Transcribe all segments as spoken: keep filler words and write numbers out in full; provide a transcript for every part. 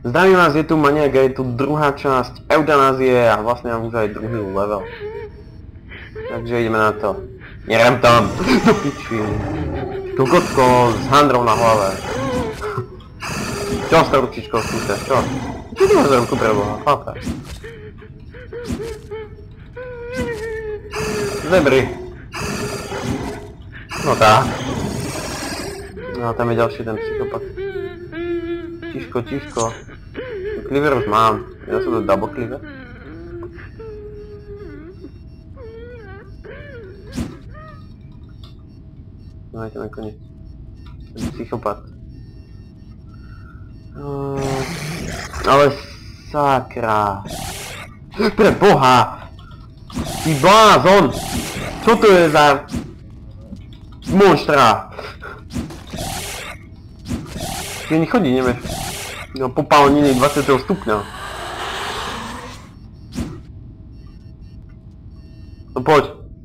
Zdravím vás, je tu Maniak a je tu druhá časť eutanázie a vlastne mám už aj druhý level. Takže ideme na to. Nerem tam! Do piči! Kokotko s handrou na hlave. Čo s tou ručičkou skúšaš, čo? Čo ty máš za ruku pre Boha, chlape? Zebry. No tak. No a tam je ďalší ten psychopat. Tiško, tiško. Cleaver už mám. Ja som to double cleaver. Dajte na koniec. Ten psychopat. Uh, ale sakra. Pre Boha! Ty blázon! Čo to je za monštra? Ty ani chodí, nevieš. No popálnenie dvadsiateho stupňa. No poď.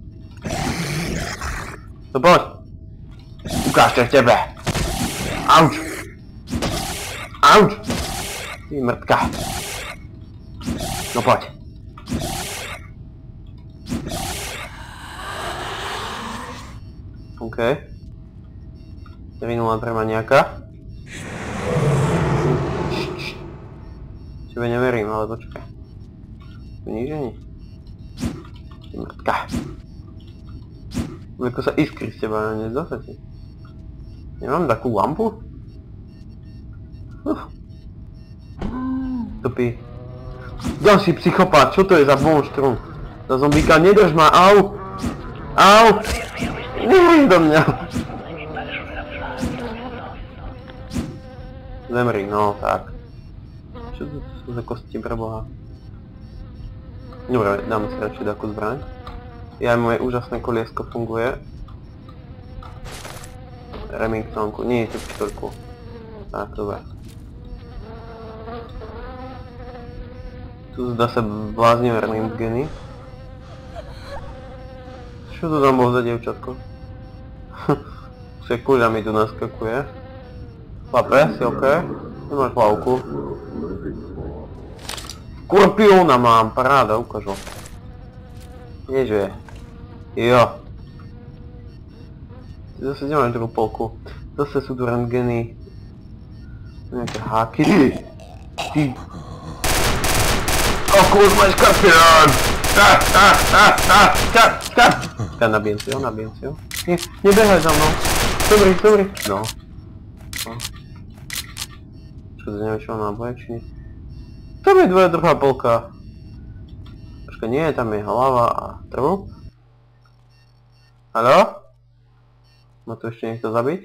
No poď. Ukážte v tebe. Auč. Auč. Ty mrtka. No poď. OK. tri nula pre Maniaka. Tebe neverím, ale počkaj. Tu nič ani. Ty mrtka. Ako sa iskry z teba, nezdá sa ti. Nemám takú lampu? Uf. Tupý. Ďalší psychopat, čo to je za monštrum? Za zombíka, nedrž ma, au! Au! Nehraj do mňa! Zemri, no tak. Čo to sú za kosti pre Boha? Dobre, dáme si radšej takú zbraň. Ja moje úžasné koliesko funguje. Remingtonku, nie je tu pištolku. Tak, dobre. Tu zdá sa bláznivé rentgeny. Čo to tam bol za dievčatko? Šekuľa mi tu naskakuje. Chlape, si OK? Nemáš hlavku. Skorpióna mám, paráda, ukážu. Ježe. Jo. Zase nemáš druhú polku. Zase sú tu rentgeny. Nejaké háky. Ty! Ty! Ako už máš škorpión! Ah, ah, ah, ah, ah, ah! Ja nabijem si ho, nabijem si ho. Nie, nebehaj za mnou. Dobrý, dobrý. No. No. Čo to neviem, čo mám náboje, či nie? Tam je dvoja druhá polka. Počkaj, nie, tam je hlava a trup. Haló? Má tu ešte niekto zabiť?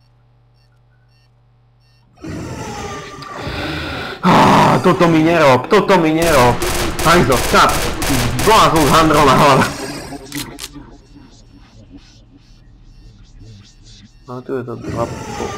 Ah, toto mi nerob, toto mi nerob. Hajzo, stop! Blázon s handrou na hlave. No tu je to dva polka.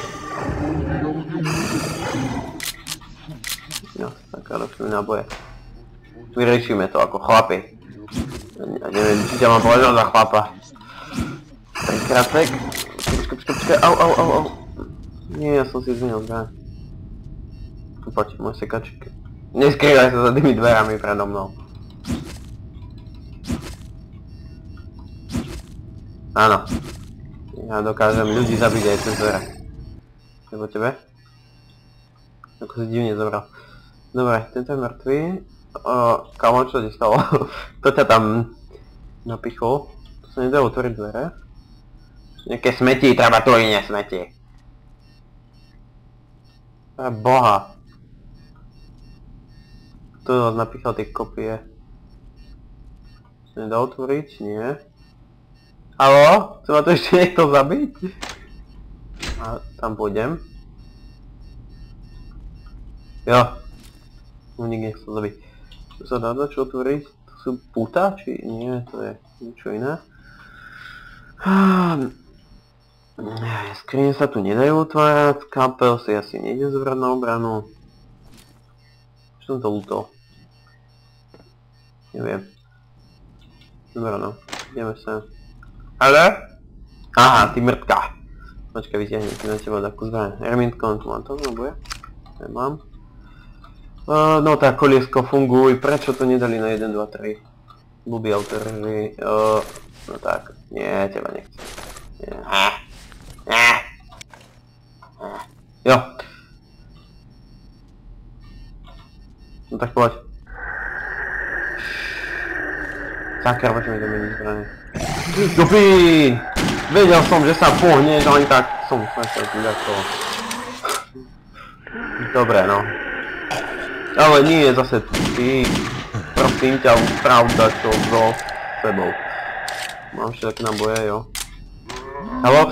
No, taká lepšie náboje. Vyriešime to ako chlapi. Ja neviem, či ťa mám považovať za chlapa. Trikrát tak. Počkaj, počkaj, počkaj, au, au, au, au. Nie, ja som si zmenil zbraň. Poď, môj sekaček. Neskrývaj sa za tými dverami predo mnou. Áno. Ja dokážem ľudí zabiť aj cez dvere. Nebo tebe? Ako si divne zobral. Dobre, tento je mŕtvý. Kámo, čo ti stalo? To ťa tam napichol. To sa nedá otvoriť dvere. Nejaké smeti, treba tu iné smeti. Pre Boha. Kto vás napichal tie kopie? To sa nedá otvoriť? Nie. Haló? Chce ma to ešte niekto zabiť? A tam pôjdem. Jo. No nik nechcel zabiť. Tu sa dá dačo otvoriť? To sú puta? Či nie? To je niečo iné. Skrine sa tu nedajú otvárať. Kapel si asi nejde zobrať na obranu. Čo som to lútol? Neviem. Dobre no. Ideme sa. Ale? Aha, ty mrtka. Počkaj, vyťahnem si na teba takú zbraň. Remington, tu mám to, nebo je? Nemám. Uh, no tak, koliesko, funguj, prečo to nedali na jeden, dva, tri? Blbý autory, uh, no tak, nie, teba nechcem. Nie. Nie. Jo. No tak poď. Sakra, poďme mi domeniť zbrane. Dupín! Vedel som, že sa pohne, že ani tak som sa to. Dobre, no. Ale nie, zase ty. Prosím ťa, pravda to so sebou. Mám všetky naboje, jo. Haló?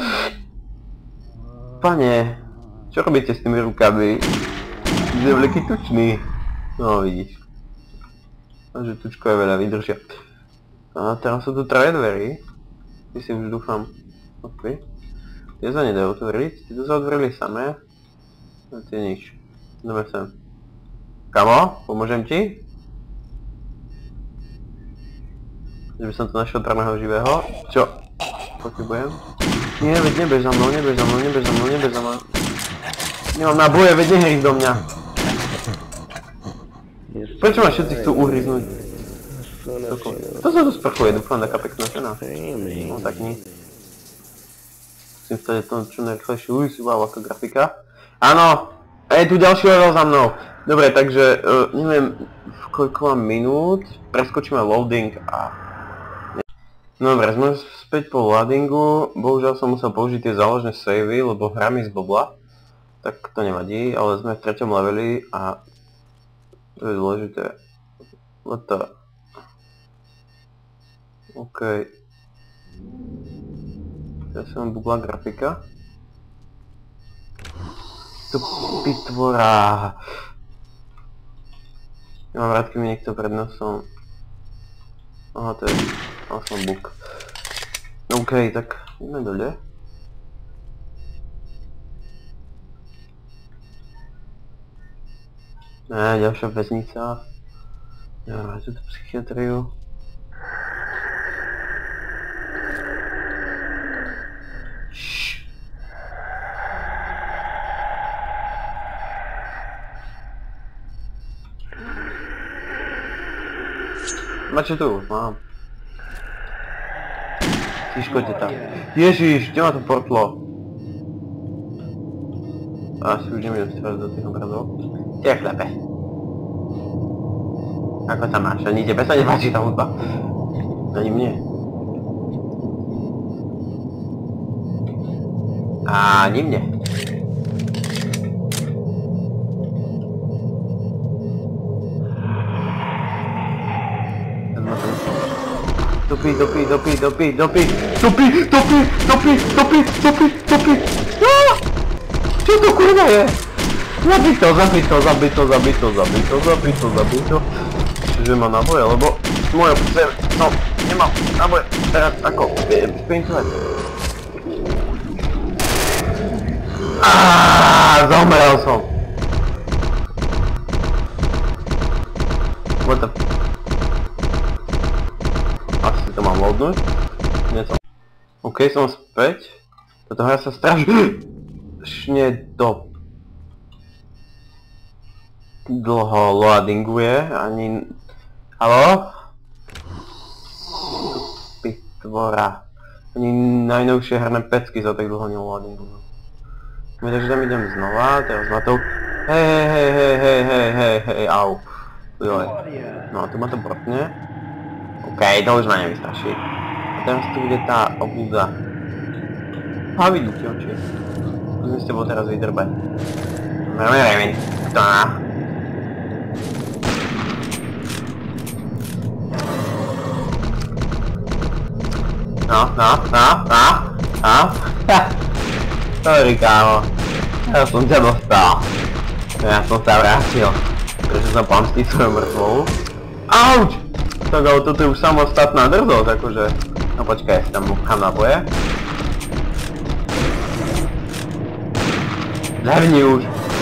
Pane, čo robíte s tými rukami? Je veľký tučný. No vidíš. A že tučkové veľa vydržia. A teraz sú tu traje dverí. Ty si už dúfam. OK. Tie sa nedajú otvoriť, tie to sa otvorili samé. A tie nič. Ideme sem. Kamo, pomôžem ti? Že by som tu našiel pravého živého. Čo? Potrebujem? Nie, veď nebež za mnou, nebež za mnou, nebež za mnou, nebež za mnou. Nemám náboje, veď nehríz do mňa. Prečo ma všetci chcú uhryznúť? To sa tu sprchuje, dúfam, taká pekná žena. No tak nie. Musím stať to čo najrychlejšie. Uj, si wow, aká grafika. Áno! Je tu ďalší level za mnou. Dobre, takže, uh, neviem, v koľko mám minút. Preskočíme loading a... Dobre, sme späť po loadingu. Bohužiaľ som musel použiť tie záložné savey, lebo hra mi zblbla. Tak to nevadí, ale sme v treťom leveli a... To je dôležité. What the... OK. Ja som bugla grafika. To pitvora. Ja mám rád, keď mi niekto pred nosom. Aha, to je... Mal som bug. OK, tak ideme dole. Ne, ďalšia väznica. Ja mám túto psychiatriu. Máte tu? Mám. Tyško teta. Ježiš, kde ma to portlo? Asi už nemôžem strať do tých obrazov. Tie chlepe. Ako sa máš? Ani tebe sa nepáči tá hudba. Ani mne. Ani mne. Dopí, dopí, dopí, dopí, dopí, dopí, dopí, dopí, dopí, dopí, dopí. Čo to kurva je? Zabij to, zabij to, zabij to, zabij to, zabij to, zabij to, zabij to. Čiže mám náboje, lebo moje pse, no, nemám náboje, teraz ako, spintovať. Aaaa, zomrel som. What the... Asi to mám loadnúť. Nie som. OK, som späť. Toto hra sa strašne do... dlho loadinguje, ani... Haló? Pitvora. Ani najnovšie herné pecky za tak dlho neloadingujú. Takže tam idem znova, teraz na to... Hej, hej, hej, hej, hej, hej, hej, hej, au. Joj. No, tu ma to brotne. OK, to už ma nevystraší. A teraz tu bude tá obúda. A vidíte oči. Skúsim s tebou teraz vydrbať. Veľmi rejmin. To na. No, no, no, no, no. Sorry, kámo. Ja som ťa dostal. Ja som sa vrátil. Pretože som pomstí svoju mŕtvolu. Auč! Tak ale toto je už samostatná drzosť, akože... No počkaj, ja si tam múcham náboje. Levni už!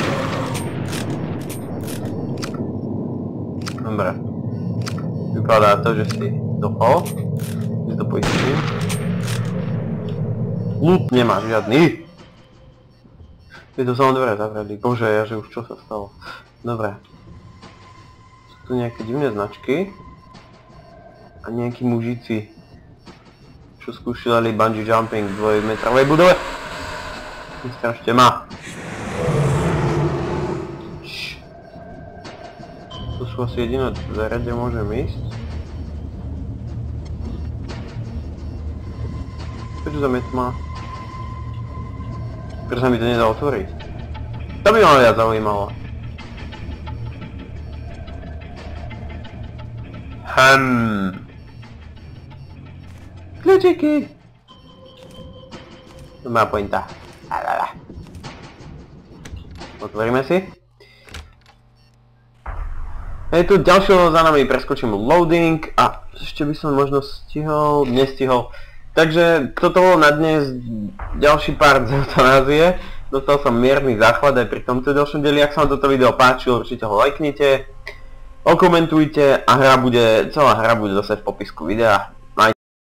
Dobre. Vypadá to, že si dopol. Si to poistím. Loot nemáš žiadny. Je to samo dvere zavreli. Bože, ja že už čo sa stalo. Dobre. Tu nejaké divné značky. A nejakí mužici, čo skúšali bungee jumping v dvojmetrovej budove. Nestrašte ma. Šš. To sú asi jediné dvere, kde môžem ísť. Prečo tam je tma? Prečo sa mi to nedá otvoriť? To by ma viac zaujímalo. Hm. Kľúčiky! To má pointa. Otvoríme si. Je tu ďalšieho za nami, preskočím loading a ešte by som možno stihol, nestihol. Takže toto bolo na dnes ďalší part z eutanázie. Dostal som mierny záchvat aj pri tomto ďalšom dieli. Ak sa vám toto video páčilo, určite ho lajknite, okomentujte a hra bude, celá hra bude zase v popisku videa.